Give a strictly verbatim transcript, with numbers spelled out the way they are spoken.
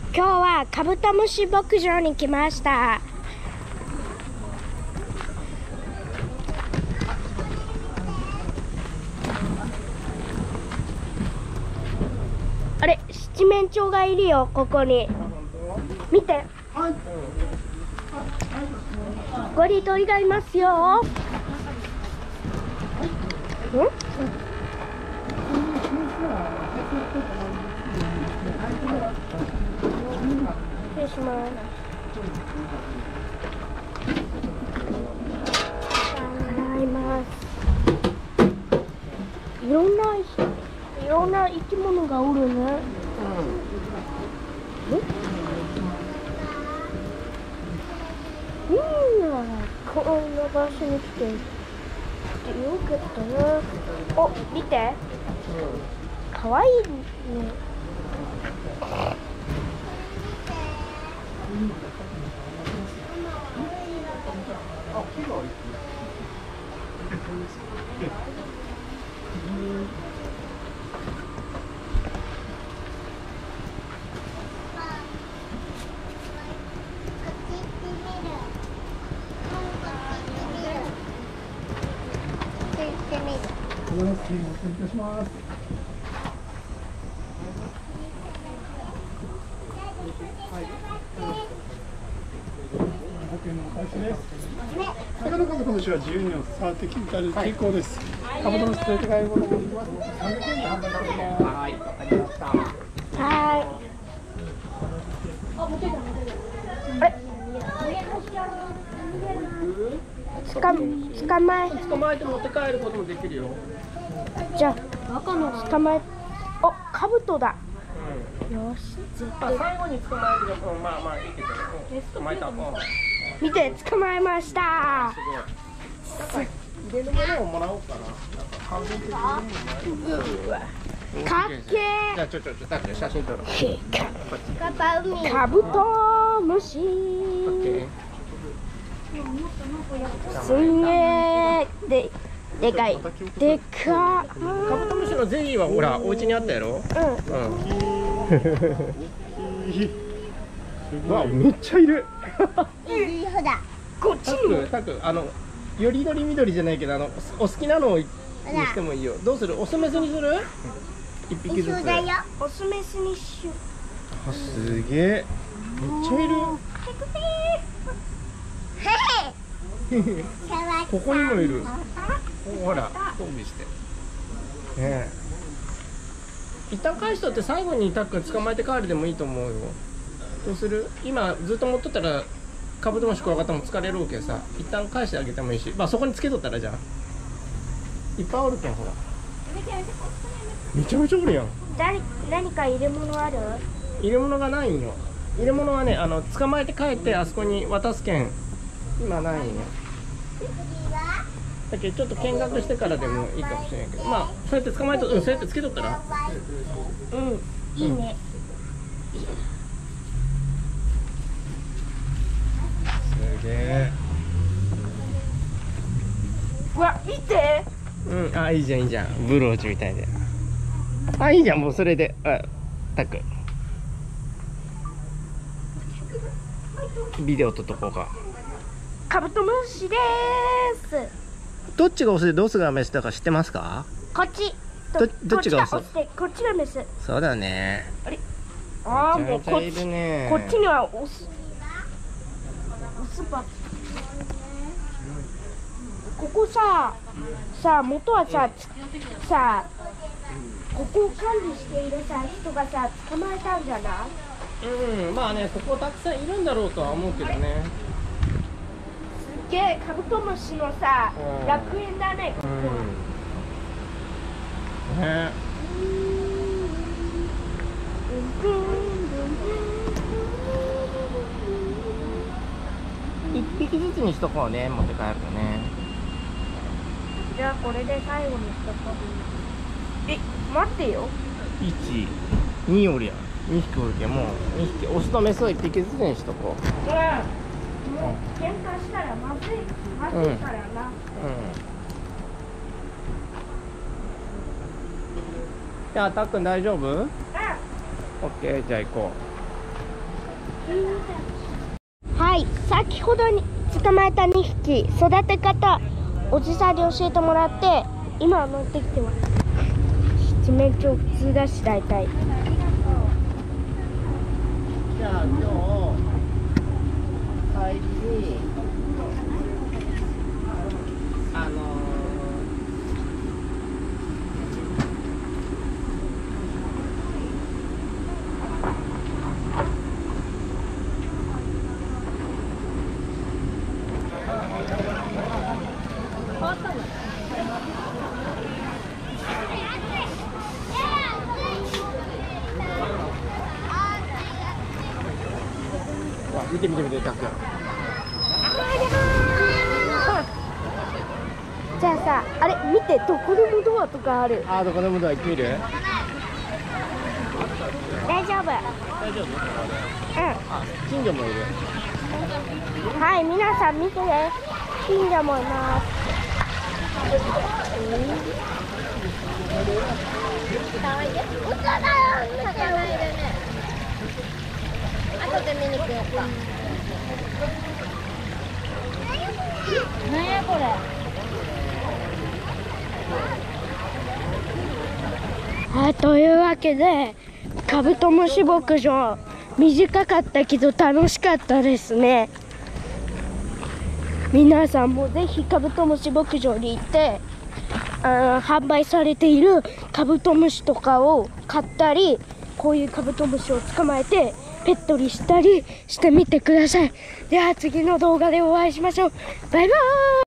今日はカブトムシ牧場に来ました。あれ、七面鳥がいるよ、ここに。見て。ここに鳥がいますよ。ん？失礼します。洗います。いろんないろんな生き物がおるね。うん。うん、こんな場所に来てよかったな。お、見て。かわいいね。 失礼いたします。中のカブトムシは自由に触って聞いたり結構です。カブトムシ連れて帰ることができます。さんびゃくえんで販売しています。はい、わかりました。 はい。あれ？つか、捕まえ。 捕まえて持って帰ることもできるよ。 じゃあ、捕まえ。お、カブトだ。うん、よし、絶対。 最後に捕まえると、まあまあいいけど。捕まえた。 見て、捕まえました。 すごい。入れるものをもらおうかな。半分的に。 かっけー。 じゃあちょちょちょ、だって写真撮ろう。 カブトムシ。すんげー。で、でかい。でか。 カブトムシのゼリーはほら、お家にあったやろ。うん。うん。わ、めっちゃいる。 こっちにも。 タク、あの、よりどり緑じゃないけど、あの、お好きなのにしてもいいよ。どうする？オスメスにする？一匹ずつ。 オスメスにしよう。 あ、すげえ。めっちゃいる。ここにもいる。ほら、装備して。ねえ。一旦返しとって最後にタック捕まえて帰るでもいいと思うよ。どうする？今ずっと持っとったらカブトムシクワガタも疲れるわけさ。一旦返してあげてもいいし、まあそこにつけとったらじゃん。いっぱいおるけんほら。めちゃめちゃおるやん。 何何か入れ物ある？ 入れ物がないんよ。入れ物はね、あの捕まえて帰ってあそこに渡すけん。今ないんよ。だけどちょっと見学してからでもいいかもしれないけど、まあそうやって捕まえと、うん、そうやってつけとったら、 うん、いいね。 すげえ。 うわ、見て。 うん、あ、いいじゃんいいじゃん。ブローチみたいで。あ、いいじゃん、もうそれで、あ、タク。ビデオ撮っとこうか。 カブトムシです。 どっちがオスでどっちがメスだか知ってますか？ こっち。 ど、どっちがオス？ こっちがメス。 そうだね。 あれ？ああ、もうこっち。こっちにはオス。オスば。ここさ、さ、元はさ、さ、ここを管理しているさ、人がさ、捕まえたんじゃない？ うん、まあね、ここたくさんいるんだろうとは思うけどね。 すっげえ、カブトムシのさ、楽園だね、ここ。 うん、ね。一匹ずつにしとこうね、持って帰るとね。 じゃあこれで最後にしとこう。え、待ってよ。 いち、におるやん。にひきおるけん、もうにひき、オスとメスをいっぴきずつにしとこう。 うん。もう喧嘩したらまずい、まずいからな。うん。うん、じゃあたっくん大丈夫？うん。オッケー、じゃあ行こう。 はい、先ほどに捕まえたにひき育て方おじさんに教えてもらって今乗ってきてます。七面鳥普通だし大体。 じゃあ今日帰りにあのー見て見て見て、たっくん。 じゃあさ、あれ見て、どこでもドアとかある。 あー、どこでもドア行ってみる？ 大丈夫。 大丈夫？ うあ、金魚もいる。 ん。はい、皆さん見てね。金魚もいます。かわいい。お茶だよ。魚いるね。後で見に来ようか。なんやこれ。はい、というわけでカブトムシ牧場短かったけど楽しかったですね。皆さんもぜひカブトムシ牧場に行ってあ販売されているカブトムシとかを買ったり、こういうカブトムシを捕まえてペットにしたりしてみてください。では次の動画でお会いしましょう。バイバーイ。